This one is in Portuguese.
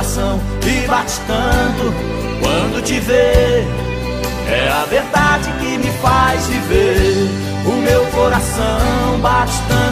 coração e bate tanto quando te vê. É a verdade que me faz viver. O meu coração bate tanto